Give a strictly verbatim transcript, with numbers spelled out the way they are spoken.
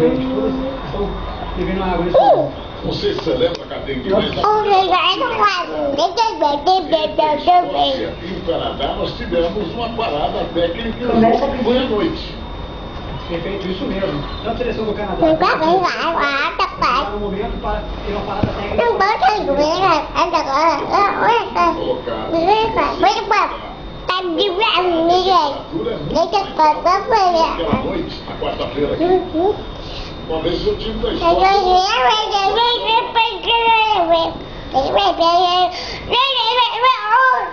doentes, todas estão bebendo água nesse momento. Você celebra a cadeia de Nossa. Escócia e o Canadá, nós tivemos uma parada técnica ontem foi à noite. Perfeito, isso mesmo. Tanto a seleção do Canadá no momento para ter uma parada técnica. Aquela noite, na quarta-feira aqui, uma vez o time da Escócia. Baby,